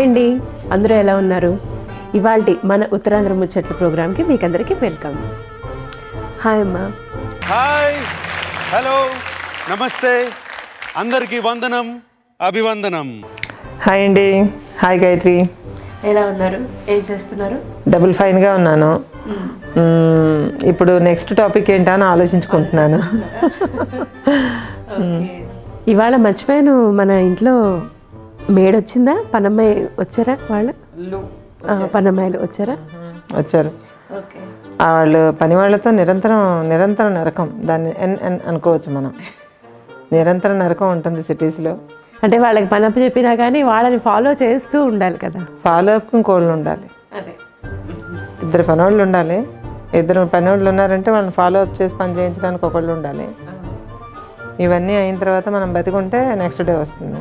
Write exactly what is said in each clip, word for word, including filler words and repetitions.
అండి, అందరూ ఎలా ఉన్నారు? ఇవాల్టి మన ఉత్తరాంధ్ర ముచ్చట్లు ప్రోగ్రామ్కి మీకందరికీ వెల్కమ్. హాయ్ అమ్మా. హాయ్, హలో, నమస్తే, అందరికీ వందనం, అభివందనం. హాయ్ అండి. హాయ్ గాయత్రి. ఎలా ఉన్నారు? ఏం చేస్తున్నారు? డబుల్ ఫైన్గా ఉన్నాను. ఇప్పుడు నెక్స్ట్ టాపిక్ ఏంటా అని ఆలోచించుకుంటున్నాను. ఇవాళ మర్చిపోయాను, మన ఇంట్లో మేడ్ వచ్చిందా? పనమ్మాయి వచ్చారా? వాళ్ళు పనమ్మాయిలు వచ్చారా? వచ్చారు. వాళ్ళు పని వాళ్ళతో నిరంతరం నిరంతరం నరకం, దాన్ని ఎన్ ఎన్ అనుకోవచ్చు మనం. నిరంతరం నరకం ఉంటుంది సిటీస్లో. అంటే వాళ్ళకి పని అప్పు చెప్పినా కానీ వాళ్ళని ఫాలో చేస్తూ ఉండాలి కదా. ఫాలో అప్ ఇంకోళ్ళు ఉండాలి, ఇద్దరు పనివాళ్ళు ఉండాలి. ఇద్దరు పనివాళ్ళు ఉన్నారంటే వాళ్ళని ఫాలో అప్ చేసి పని చేయించడానికి ఒకళ్ళు ఉండాలి. ఇవన్నీ అయిన తర్వాత మనం బతికుంటే నెక్స్ట్ డే వస్తుంది.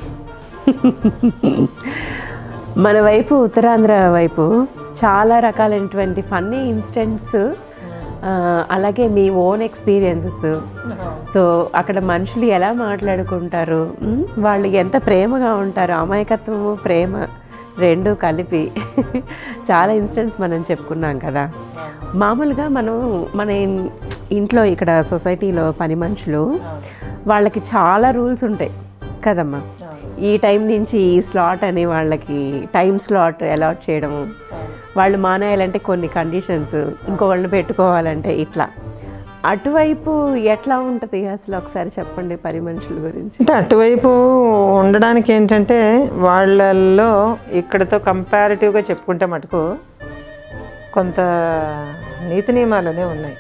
మన వైపు ఉత్తరాంధ్ర వైపు చాలా రకాలైనటువంటి ఫన్నీ ఇన్సిడెంట్స్, అలాగే మీ ఓన్ ఎక్స్పీరియన్సెస్. సో అక్కడ మనుషులు ఎలా మాట్లాడుకుంటారు, వాళ్ళు ఎంత ప్రేమగా ఉంటారు, అమాయకత్వము ప్రేమ రెండు కలిపి చాలా ఇన్సిడెంట్స్ మనం చెప్పుకున్నాం కదా. మామూలుగా మనం మన ఇంట్లో ఇక్కడ సొసైటీలో పని మనుషులు వాళ్ళకి చాలా రూల్స్ ఉంటాయి కదమ్మా. ఈ టైం నుంచి ఈ స్లాట్ అని వాళ్ళకి టైం స్లాట్ అలాట్ చేయడము, వాళ్ళు మానేయాలంటే కొన్ని కండిషన్స్, ఇంకొకళ్ళని పెట్టుకోవాలంటే ఇట్లా. అటువైపు ఎట్లా ఉంటుంది అసలు ఒకసారి చెప్పండి పని మనుషుల గురించి. అంటే అటువైపు ఉండడానికి ఏంటంటే వాళ్ళల్లో ఇక్కడతో కంపారిటివ్గా చెప్పుకుంటే మటుకు కొంత నీతి నియమాలనే ఉన్నాయి.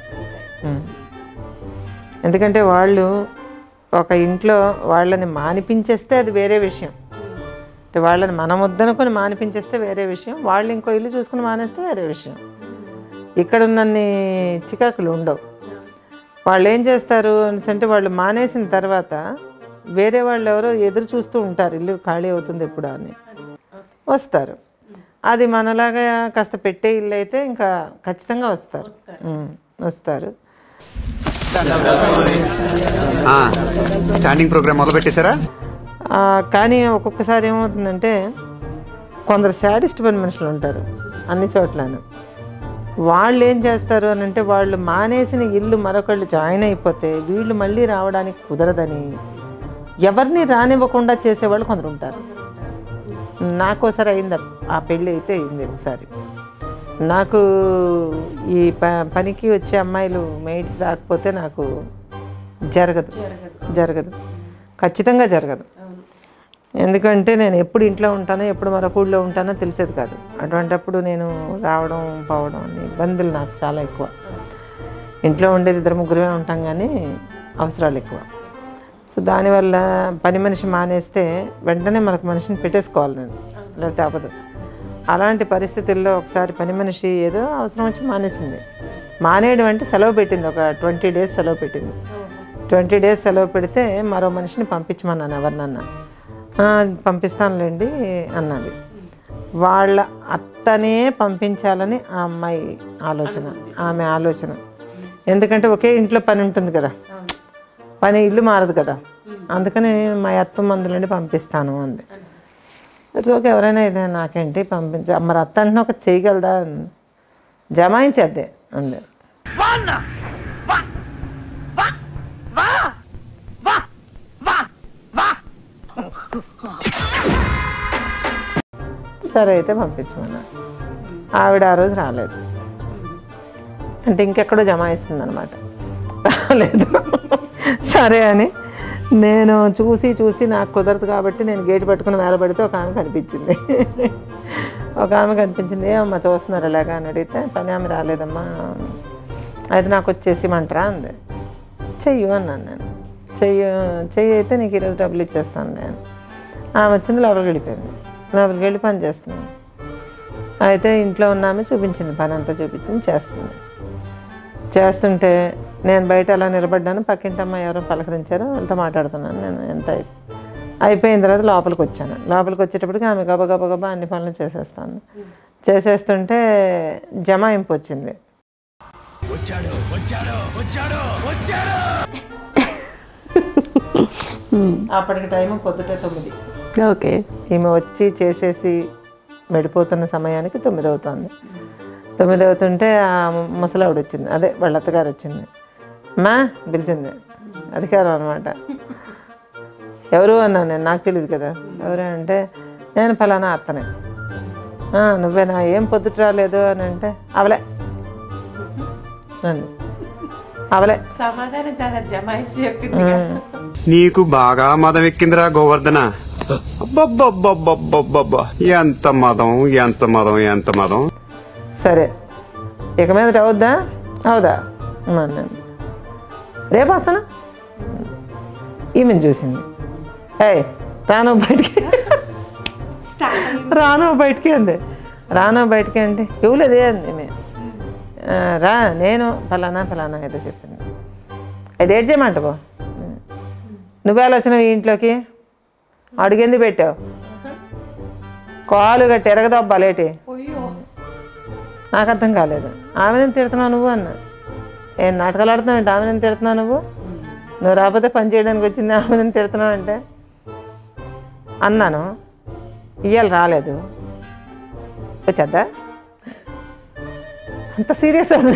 ఎందుకంటే వాళ్ళు ఒక ఇంట్లో వాళ్ళని మానిపించేస్తే అది వేరే విషయం. అంటే వాళ్ళని మనం వద్దనుకొని మానిపించేస్తే వేరే విషయం, వాళ్ళు ఇంకో ఇల్లు చూసుకుని మానేస్తే వేరే విషయం. ఇక్కడ ఉన్నన్ని చికాకులు ఉండవు. వాళ్ళు ఏం చేస్తారు అంటే వాళ్ళు మానేసిన తర్వాత వేరే వాళ్ళు ఎవరో ఎదురు చూస్తూ ఉంటారు, ఇల్లు ఖాళీ అవుతుంది ఎప్పుడు అని వస్తారు. అది మనలాగా కాస్త పెట్టే ఇల్లు అయితే ఇంకా ఖచ్చితంగా వస్తారు వస్తారు స్టాండింగ్ ప్రోగ్రామ్ మొదలు పెట్టేశారా? కానీ ఒక్కొక్కసారి ఏమవుతుందంటే కొందరు శాడిస్ట్ పని మనుషులు ఉంటారు అన్ని చోట్లను. వాళ్ళు ఏం చేస్తారు అని అంటే వాళ్ళు మానేసిన ఇల్లు మరొకళ్ళు జాయిన్ అయిపోతే వీళ్ళు మళ్ళీ రావడానికి కుదరదని ఎవరిని రానివ్వకుండా చేసేవాళ్ళు కొందరు ఉంటారు. నాకు ఒకసారి అయింది, ఆ పెళ్ళి అయితే అయింది ఒకసారి. నాకు ఈ ప పనికి వచ్చే అమ్మాయిలు మెయిడ్స్ రాకపోతే నాకు జరగదు జరగదు ఖచ్చితంగా జరగదు. ఎందుకంటే నేను ఎప్పుడు ఇంట్లో ఉంటానో ఎప్పుడు మరొక ఊళ్ళో ఉంటానో తెలిసేది కాదు. అటువంటిప్పుడు నేను రావడం పోవడం అనే ఇబ్బందులు నాకు చాలా ఎక్కువ. ఇంట్లో ఉండేది ఇద్దరు ముగ్గురుగా ఉంటాం కానీ అవసరాలు ఎక్కువ. సో దానివల్ల పని మనిషి మానేస్తే వెంటనే మనకు మనిషిని పెట్టేసుకోవాలి నేను, లేకపోతే ఆపదు. అలాంటి పరిస్థితుల్లో ఒకసారి పని మనిషి ఏదో అవసరం వచ్చి మానేసింది. మానేయడం అంటే సెలవు పెట్టింది, ఒక ట్వంటీ డేస్ సెలవు పెట్టింది. ట్వంటీ డేస్ సెలవు పెడితే మరో మనిషిని పంపించమన్నాను, ఎవరినన్నా. పంపిస్తానులేండి అన్నది. వాళ్ళ అత్తనే పంపించాలని ఆ అమ్మాయి ఆలోచన, ఆమె ఆలోచన. ఎందుకంటే ఒకే ఇంట్లో పని ఉంటుంది కదా, పని ఇల్లు మారదు కదా, అందుకని మా అత్త మందులండి పంపిస్తాను అంది. ఓకే, ఎవరైనా ఇదే నాకేంటి పంపించ, మరి అత్త అంటే ఒక చేయగలదా, జమాయించేద్దే అంది. సరే అయితే పంపించమన్నా. ఆవిడ ఆ రోజు రాలేదు, అంటే ఇంకెక్కడో జమాయిస్తుంది అనమాట, రాలేదు. సరే అని నేను చూసి చూసి నాకు కుదరదు కాబట్టి నేను గేటు పట్టుకుని వేలబడితే ఒక ఆమె కనిపించింది. ఒక ఆమె కనిపించింది, ఏమమ్మా చూస్తున్నారు ఎలాగా అని అడిగితే, పని ఆమె రాలేదమ్మా, అయితే నాకు వచ్చేసిమంటారా అంది. చెయ్యు అన్నాను నేను. చెయ్యి చెయ్యి అయితే నీకు ఈరోజు డబ్బులు ఇచ్చేస్తాను నేను. ఆమె వచ్చింది, లోపలికి వెళ్ళిపోయింది. లోపలికి వెళ్ళి పని చేస్తున్నాను. అయితే ఇంట్లో ఉన్నామే చూపించింది, పని అంతా చూపించింది, చేస్తుంది. చేస్తుంటే నేను బయట అలా నిలబడ్డాను, పక్కింటమ్మ ఎవరో పలకరించారో వాళ్ళతో మాట్లాడుతున్నాను నేను. ఎంత అయిపోయిన తర్వాత లోపలికి వచ్చాను. లోపలికి వచ్చేటప్పటికి ఆమె గబ గబ గబా అన్ని పనులు చేసేస్తాను. చేసేస్తుంటే జమాయింపు వచ్చింది. అప్పటికి టైం పొద్దుటే తొమ్మిది. ఓకే. ఈమె వచ్చి చేసేసి వెళ్ళిపోతున్న సమయానికి తొమ్మిది అవుతుంది. తొమ్మిది అవుతుంటే ఆ ముసలావిడ వచ్చింది, అదే వాళ్ళ అత్తగారు వచ్చింది. మా పిలిచింది, అధికారం అనమాట. ఎవరు అన్నాను నేను, నాకు తెలియదు కదా. ఎవరు అంటే నేను ఫలానా అత్తనే. నువ్వేనా, ఏం పొద్దుట రాలేదు అని అంటే అవలే అండి, అవలే. సమాధానం చాలా జమాయించి చెప్పింది. నీకు బాగా మదం ఎక్కిందిరా గోవర్ధన. అబ్బబ్బబ్బబ్బబ్బబ్బబ్బా, ఎంత మదం ఎంత మదం ఎంత మదం. సరే ఇక మీద అవుద్దా అవుదా అన్నాను. రేపు వస్తాను. ఈమెను చూసింది, ఏయ్ రాను బయటికి, రాను బయటికి అంది. రాను బయటికి అంటే ఇవ్వలేదే అంది ఈమె. రా నేను ఫలానా ఫలానా ఏదో చెప్పింది. అది ఏడ్ చేయమంటావు, నువ్వే వచ్చినావు ఈ ఇంట్లోకి, అడుగెందుకు పెట్టావు, కాలు గట్టి ఎరగదబ్బాలేటి. నాకు అర్థం కాలేదు. ఆమెను తిడుతున్నావు నువ్వు అన్న. ఏం నాటకాలు ఆడుతున్నావు అంటే ఆమెను తిడుతున్నావు నువ్వు, నువ్వు రాకపోతే పని చేయడానికి వచ్చింది ఆమెను తిడుతున్నావు అంటే అన్నాను. ఇవాళ రాలేదు, వచ్చేద్దా అంత సీరియస్ అది.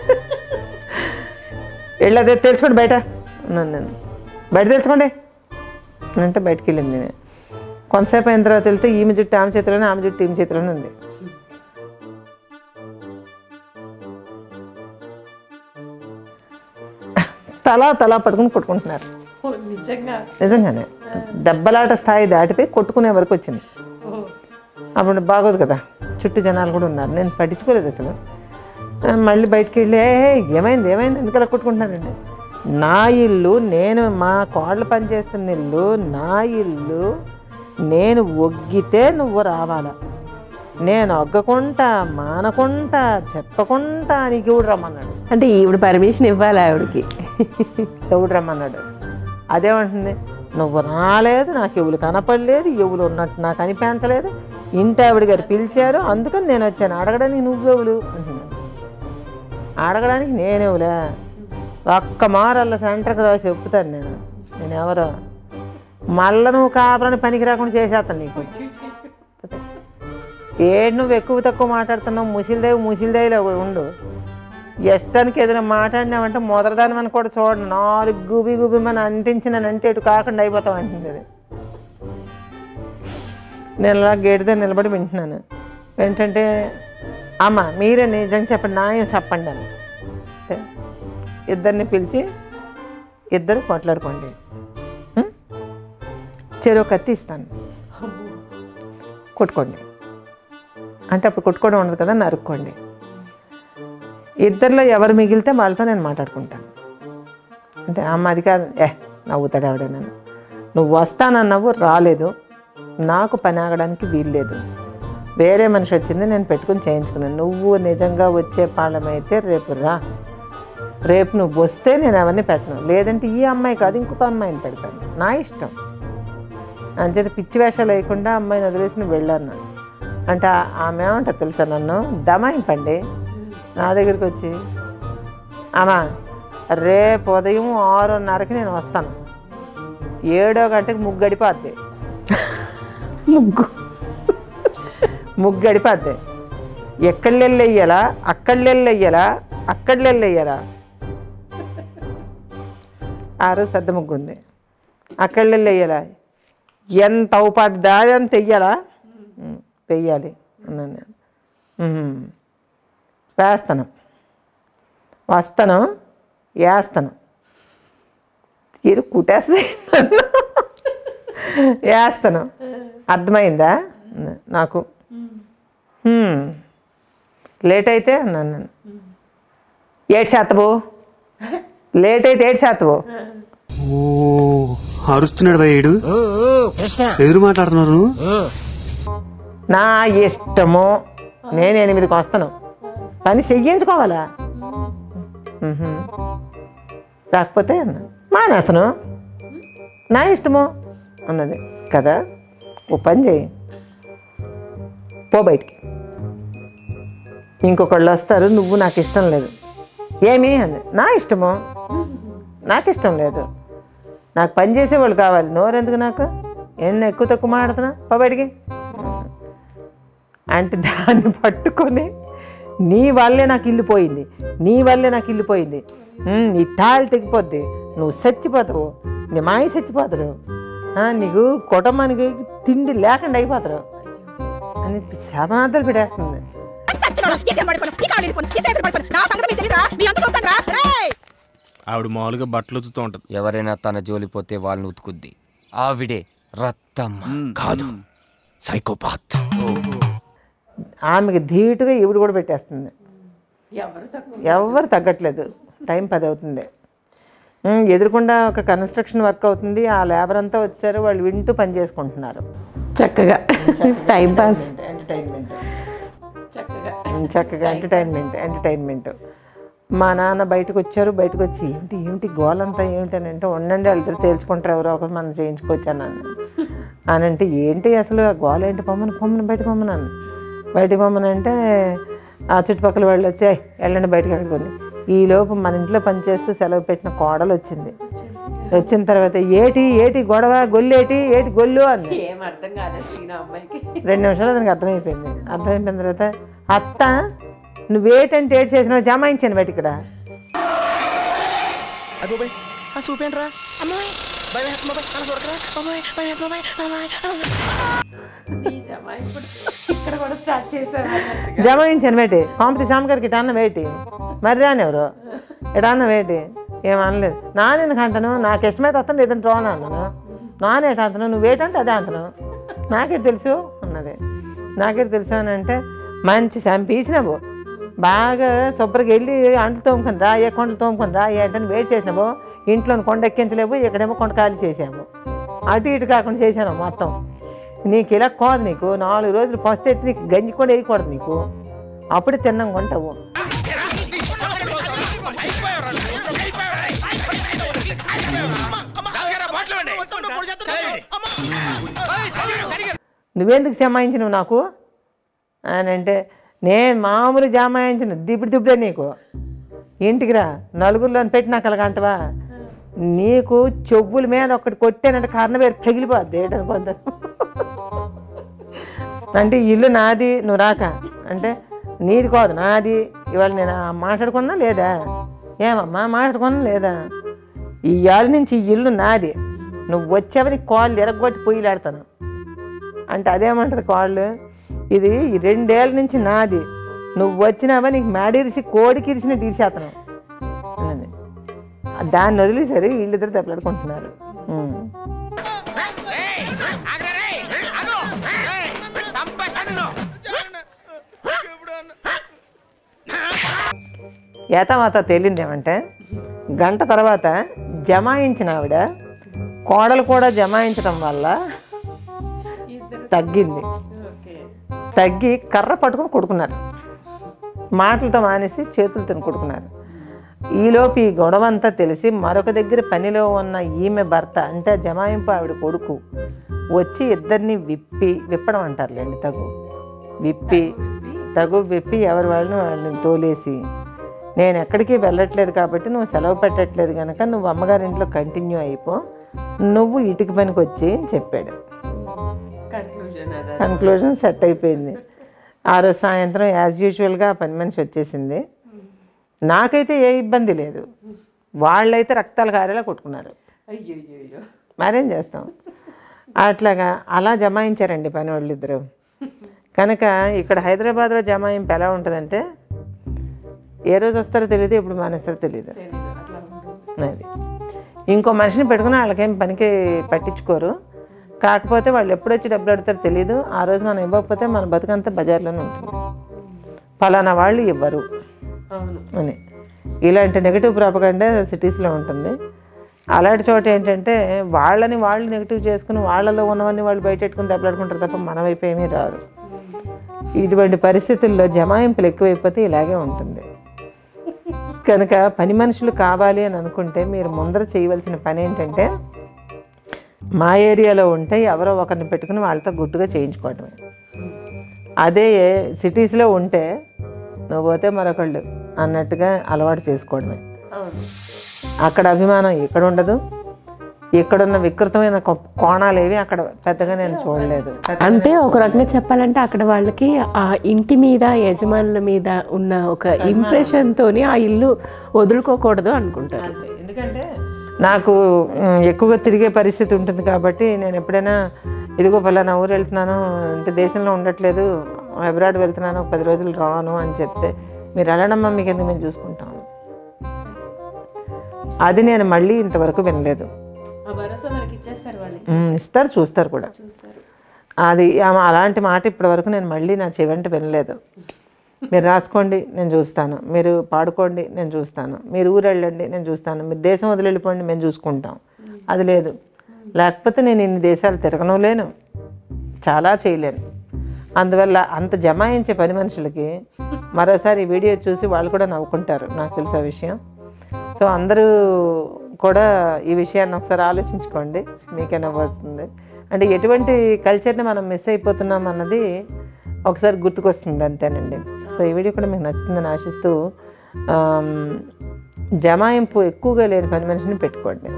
వెళ్ళదే తెలుసుకోండి బయట అన్నాను నేను. బయట తెలుసుకోండి అంటే బయటికి వెళ్ళింది నేను. కొంతసేపు అయిన తర్వాత వెళ్తే ఈమె జుట్టు ఆమె చేతిలోనే, ఆమె జుట్టు ఈమె చేతిలోనే ఉంది. తలా తలా పట్టుకుని కొట్టుకుంటున్నారు. నిజంగానే దెబ్బలాట స్థాయి దాటిపోయి కొట్టుకునే వరకు వచ్చింది. అప్పుడు బాగోదు కదా, చుట్టూ జనాలు కూడా ఉన్నారు. నేను పట్టించుకోలేదు అసలు. మళ్ళీ బయటికి వెళ్ళి ఏమైంది ఏమైంది ఎందుకలా కొట్టుకుంటున్నానండి. నా ఇల్లు, నేను మా కోడలు పనిచేస్తున్న ఇల్లు, నా ఇల్లు, నేను ఒగ్గితే నువ్వు రావాలా, నేను ఒగ్గకుంటా మానకుంటా చెప్పకుంటా నీకు ఎవడు రమ్మన్నాడు అంటే ఈవిడ పర్మిషన్ ఇవ్వాలి ఆవిడకి. ఎవడు రమ్మన్నాడు. అదేమంటుంది, నువ్వు రాలేదు, నాకు ఎవరు కనపడలేదు, ఎవరు ఉన్నట్టు నాకు అనిపించలేదు, ఇంటి ఆవిడ గారు పిలిచారు అందుకని నేను వచ్చాను, అడగడానికి నువ్వెవులు అంటున్నాను. అడగడానికి నేనెవులే, ఒక్క మారల్ల సెంటర్కి రాసి చెప్పుతాను నేను, నేను ఎవరో మళ్ళీ నువ్వు కాపురాన్ని పనికి రాకుండా చేసేస్తాను నీకు. ఏడు నువ్వు ఎక్కువ తక్కువ మాట్లాడుతున్నావు, ముసిలిదేవి ముసిలిదేవిలో ఉండు. ఇష్టానికి ఏదైనా మాట్లాడినావంటే మొదటిదాని మనం కూడా చూడండి, నాలుగు గుబి గుబి మన అంటించినంటే ఇటు కాకుండా అయిపోతాం అంటుంది అది. నేను అలా గేట్ దగ్గర నిలబడి వింటున్నాను. ఏంటంటే అమ్మ మీరే నిజంగా చెప్పండి, న్యాయం చెప్పండి అని. ఇద్దరిని పిలిచి ఇద్దరు కొట్లాడుకోండి, చెరో కత్తి ఇస్తాను, కొట్టుకోండి అంటే అప్పుడు కొట్టుకోవడం ఉండదు కదా, నరుక్కోండి. ఇద్దరిలో ఎవరు మిగిలితే వాళ్ళతో నేను మాట్లాడుకుంటాను అంటే అమ్మ అది కాదు, ఏ నవ్వుతాడు ఎవడైనా, నువ్వు వస్తానన్నావు రాలేదు, నాకు పని ఆగడానికి వీల్లేదు, వేరే మనిషి వచ్చింది నేను పెట్టుకుని చేయించుకున్నాను, నువ్వు నిజంగా వచ్చే పాలమైతే రేపు రా, రేపు నువ్వు వస్తే నేను ఎవరిని పెట్టను, లేదంటే ఈ అమ్మాయి కాదు ఇంకొక అమ్మాయిని పెడతాను, నా ఇష్టం. అంచేత పిచ్చి వేషాలు వేయకుండా అమ్మాయిని వదిలేసి నువ్వు వెళ్ళాను అంటే ఆమె ఏమంటా తెలుసా, నన్ను దమాయింపండి నా దగ్గరికి వచ్చి, అమ్మా రేపు ఉదయం ఆరున్నరకి నేను వస్తాను, ఏడో గంటకి ముగ్గు గడిపోద్ది, ముగ్గు ముగ్గు గడిపోద్ది, ఎక్కడెళ్ళి వెయ్యాలా అక్కడెళ్ళి వెయ్యాలా అక్కడెళ్ళి వెయ్యాలా, ఆ రోజు పెద్ద ముగ్గు ఉంది, అక్కడెళ్ళి వెయ్యాలా, ఎంత అవుపడ్డా అంత వెయ్యాలా, వెయ్యాలి అన్నాను నేను. వేస్తాను, వస్తాను, వేస్తాను, ఇరు కుట్టేస్తుంది, వేస్తాను, అర్థమైందా నాకు, లేట్ అయితే అన్నాను నేను. ఏడు శాతవు లేట్ అయితే ఏడు శాతవు అరుస్తున్నాడు ఏడు, ఎదురు మాట్లాడుతున్నారు. నా ఇష్టము, నేను ఎనిమిదికి వస్తాను, పని చెయ్యించుకోవాలా, రాకపోతే అన్నా మానేతను, నా ఇష్టము అన్నది కదా, ఓ పని చేయి పో బయటికి, ఇంకొకళ్ళు వస్తారు, నువ్వు నాకు ఇష్టం లేదు, ఏమి అంది, నా ఇష్టము, నాకు ఇష్టం లేదు, నాకు పని చేసేవాళ్ళు కావాలి, నోరెందుకు నాకు, ఎన్ని ఎక్కువ తక్కువ మాడుతున్నా పో బయటికి అంటే దాన్ని పట్టుకొని నీ వల్లే నాకు ఇల్లు పోయింది, నీ వల్లే నాకు ఇల్లు పోయింది, నీ తాళి తెగిపోద్ది, నువ్వు చచ్చిపోతావు, నీ మాయ చచ్చిపోతారు, నీకు కుటుంబానికి తిండి లేకుండా అయిపోతారు అని శమార్థాలు పెట్టేస్తుంది. ఆవిడ మామూలుగా బట్టలు ఉతుకుతూ ఉంటది. ఎవరైనా తన జోలిపోతే వాళ్ళని ఉతుకుద్ది. ఆవిడే రత్తమ్మ కాదు, సైకోపాత్. ఆమెకి ధీటుగా ఈవిడ కూడా పెట్టేస్తుంది. ఎవరు తగ్గట్లేదు. టైం పది అవుతుంది. ఎదురుకుండా ఒక కన్స్ట్రక్షన్ వర్క్ అవుతుంది. ఆ లేబర్ అంతా వచ్చారు, వాళ్ళు వింటూ పని చేసుకుంటున్నారు చక్కగా. టైం పాస్, ఎంటర్టైన్మెంట్, చక్కగా ఎంటర్టైన్మెంట్ ఎంటర్టైన్మెంట్ మా నాన్న బయటకు వచ్చారు. బయటకు వచ్చి ఏమిటి ఏమిటి గోలంతా ఏమిటి అని అంటే, ఉండండి వాళ్ళిద్దరు తేల్చుకుంటారు, ఎవరో ఒకరు మనం చేయించుకోవచ్చాను అన్న అని అంటే, ఏంటి అసలు ఆ గోల ఏంటి, పొమ్మను పొమ్మను బయటకు పొమ్మన్నాను. బయటకు పొమ్మని అంటే ఆ చుట్టుపక్కల వాళ్ళు వచ్చి వెళ్ళండి బయటకు వెళ్ళుకొని. ఈలోపు మన ఇంట్లో పనిచేస్తూ సెలవు పెట్టిన కోడలు వచ్చింది. వచ్చిన తర్వాత ఏటి ఏటి గొడవ, గొల్లేటి ఏటి గొల్లు అంది. రెండు నిమిషాలు దానికి అర్థమైపోయింది. అర్థమైపోయిన తర్వాత, అత్త నువ్వేటంటే ఏడు చేసినావు, జమాయించాను బయట ఇక్కడ. జమాయించాను వేటి కాంపిటీ సామగారికి ఇట అన్న వేటి మరి రాని ఎవరు ఇట అన్న వేటి ఏమనలేదు. నాన్న ఎందుకు అంటాను, నాకు ఇష్టమైతే వస్తాను లేదంటే రోనా అన్నాను. నానేట అంతను, నువ్వేటంటే అదే అంతను, నాకేటి తెలుసు అన్నది. నాకేటి తెలుసు అని అంటే, మంచి చంపేసినావు, బాగా శుభ్రంగా వెళ్ళి అంట్లు తోముకొని రా, ఏ కొండలు తోముకొని రా ఏంటని వేడి చేసినావు, ఇంట్లో కొండ ఎక్కించలేవు, ఇక్కడేమో కొండ ఖాళీ చేసాము, అటు ఇటు కాకుండా చేశాను మొత్తం. నీకు ఇలా కోదు, నీకు నాలుగు రోజులు పస్తెట్టి నీకు గంజి కూడా వేయకూడదు, నీకు అప్పుడే తిన్నాం కొంటావు. నువ్వెందుకు జమాయించినవు నాకు అని అంటే, నేను మామూలు జమాయించిన దిప్పుడు దిప్పుడే, నీకు ఇంటికి రా నలుగురిలో పెట్టి నాకు అలాగంటవా, నీకు చెవుల మీద ఒకటి కొట్టానంటే కారణం వేరు పగిలిపోద్ది ఏంటనుకోద్దు అంటే, ఇల్లు నాది నువ్వు రాక అంటే, నీది కాదు నాది, ఇవాళ నేను మాట్లాడుకున్నా లేదా, ఏమమ్మా మాట్లాడుకున్నా లేదా, ఇవాళ నుంచి ఈ ఇల్లు నాది, నువ్వు వచ్చావని కాళ్ళు ఎరగొట్టి పొయ్యిలాడతాను అంటే, అదేమంటుంది కాళ్ళు, ఇది రెండేళ్ళ నుంచి నాది, నువ్వు వచ్చినావా నీకు మేడిరిసి కోడికి ఇరిసిన తీసేతను అన్నది. దాన్ని వదిలేసారు, వీళ్ళిద్దరు దెబ్బలాడుకుంటున్నారు. ఏతామాత తేలింది ఏమంటే, గంట తర్వాత జమాయించిన ఆవిడ కోడలు కూడా జమాయించడం వల్ల తగ్గింది. తగ్గి కర్ర పట్టుకుని కొడుకున్నారు, మాటలతో మానేసి చేతులతో కొడుకున్నారు. ఈలోపు ఈ గొడవ అంతా తెలిసి మరొక దగ్గర పనిలో ఉన్న ఈమె భర్త అంటే జమాయింపు ఆవిడ కొడుకు వచ్చి ఇద్దరిని విప్పి, విప్పడం అంటారులేండి, తగు విప్పి తగు విప్పి ఎవరి వాళ్ళని వాళ్ళని తోలేసి, నేను ఎక్కడికి వెళ్ళట్లేదు కాబట్టి నువ్వు సెలవు పెట్టట్లేదు కనుక నువ్వు అమ్మగారింట్లో కంటిన్యూ అయిపో, నువ్వు ఇటుక పనికి వచ్చి అని చెప్పాడు. కన్క్లూజన్ సెట్ అయిపోయింది. ఆ రోజు సాయంత్రం యాజ్ యూజువల్గా పని మనిషి వచ్చేసింది. నాకైతే ఏ ఇబ్బంది లేదు, వాళ్ళైతే రక్తాలు కారేలా కొట్టుకున్నారు. మరేం చేస్తాం, అట్లాగా అలా జమాయించారండి పని వాళ్ళిద్దరు. కనుక ఇక్కడ హైదరాబాద్లో జమాయింపు ఎలా ఉంటుందంటే, ఏ రోజు వస్తారో తెలియదు, ఎప్పుడు మానేస్తారో తెలియదు. అది ఇంకో మనిషిని పెట్టుకుని వాళ్ళకేం పనికి పట్టించుకోరు. కాకపోతే వాళ్ళు ఎప్పుడొచ్చి డబ్బులు అడుగుతారో తెలియదు. ఆ రోజు మనం ఇవ్వకపోతే మన బతుకంతా బజార్లోనే ఉంటుంది, ఫలానా వాళ్ళు ఇవ్వరు అని. ఇలాంటి నెగిటివ్ ప్రాపగండా సిటీస్లో ఉంటుంది. అలాంటి చోట ఏంటంటే వాళ్ళని వాళ్ళు నెగిటివ్ చేసుకుని వాళ్ళలో ఉన్నవన్నీ వాళ్ళు బయట పెట్టుకుని దెబ్బలాడుకుంటారు తప్ప మన వైపు ఏమీ రారు. ఇటువంటి పరిస్థితుల్లో జమాయింపులు ఎక్కువైపోతే ఇలాగే ఉంటుంది. కనుక పని మనుషులు కావాలి అని అనుకుంటే మీరు ముందర చేయవలసిన పని ఏంటంటే, మా ఏరియాలో ఉంటే ఎవరో ఒకరిని పెట్టుకుని వాళ్ళతో గుట్టుగా చేయించుకోవటమే. అదే సిటీస్లో ఉంటే నువ్వు పోతే మరొకళ్ళు అన్నట్టుగా అలవాటు చేసుకోవడమే. అక్కడ అభిమానం ఇక్కడ ఉండదు, ఇక్కడున్న వికృతమైన కో- కోణాలు ఏవి అక్కడ పెద్దగా నేను చూడలేదు. అంటే ఒక రకంగా చెప్పాలంటే అక్కడ వాళ్ళకి ఆ ఇంటి మీద యజమానుల మీద ఉన్న ఒక ఇంప్రెషన్తోని ఆ ఇల్లు వదులుకోకూడదు అనుకుంటారు. ఎందుకంటే నాకు మ్, ఎక్కువగా తిరిగే పరిస్థితి ఉంటుంది కాబట్టి నేను ఎప్పుడైనా ఇదిగో పలానా ఊరు వెళ్తున్నాను అంటే దేశంలో ఉండట్లేదు అబ్రాడ్ వెళ్తున్నాను ఒక పది రోజులు రాను అని చెప్తే మీరు వెళ్ళడమ్మా మీకు ఎందుకు మేము చూసుకుంటాము. అది నేను మళ్ళీ ఇంతవరకు వినలేదు. మ్, ఇస్తారు చూస్తారు కూడా. అది ఆమె అలాంటి మాట ఇప్పటివరకు నేను మళ్ళీ నా చెవంట వినలేదు. మీరు రాసుకోండి నేను చూస్తాను, మీరు పాడుకోండి నేను చూస్తాను, మీరు ఊరు వెళ్ళండి నేను చూస్తాను, మీరు దేశం వదిలి వెళ్ళిపోండి మేము చూసుకుంటాం, అది లేదు. లేకపోతే నేను ఇన్ని దేశాలు తిరగను లేను, చాలా చేయలేను. అందువల్ల అంత జమాయించే పని మనుషులకి మరోసారి ఈ వీడియో చూసి వాళ్ళు కూడా నవ్వుకుంటారు, నాకు తెలిసే విషయం. సో అందరూ కూడా ఈ విషయాన్ని ఒకసారి ఆలోచించుకోండి, మీకే నవ్వు వస్తుంది. అంటే ఎటువంటి కల్చర్ని మనం మిస్ అయిపోతున్నాం అన్నది ఒకసారి గుర్తుకొస్తుంది అంతేనండి. సో ఈ వీడియో కూడా మీకు నచ్చుతుందని ఆశిస్తూ జమాయింపు ఎక్కువగా లేని పని మనిషిని పెట్టుకోండి.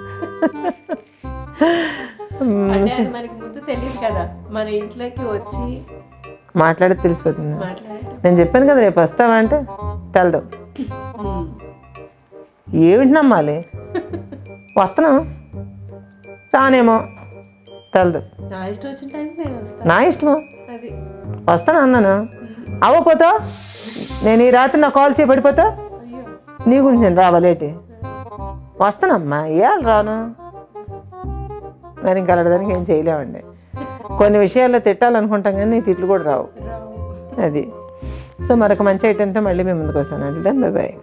మనకి ముందు తెలియదు కదా, మన ఇంట్లోకి వచ్చి మాట్లాడి తెలిసిపోతుంది. నేను చెప్పాను కదా రేపు వస్తావా అంటే తెలదు. ఏమిటి నమ్మాలి, వస్తాను రానేమో తెలదు. నా ఇష్టమా వస్తాను అన్నాను, అవ్వపోతా నేను ఈ రాత్రి నా కాల్ చేసి పడిపోతా నీ గురించి నేను రావాలేటి వస్తానమ్మా ఇవాళ రాను. నేను ఇంకా అలాంటిదానికి ఏం చేయలేమండి. కొన్ని విషయాల్లో తిట్టాలనుకుంటాం కానీ నీ తిట్లు కూడా రావు. అది సో మరొక మంచి ఐటెంతో మళ్ళీ మేము ముందుకు వస్తానండి. దాన్ని బై బాయ్.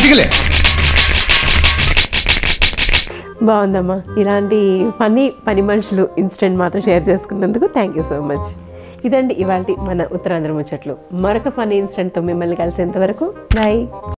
బాగుందమ్మా, ఇలాంటి ఫన్నీ పని మనుషులు ఇన్సిడెంట్ మాత్రం షేర్ చేసుకున్నందుకు థ్యాంక్ యూ సో మచ్. ఇదండి ఇవాళ మన ఉత్తరాంధ్ర ముచ్చట్లు. మరొక ఫన్నీ ఇన్సిడెంట్తో మిమ్మల్ని కలిసేంత వరకు బాయ్.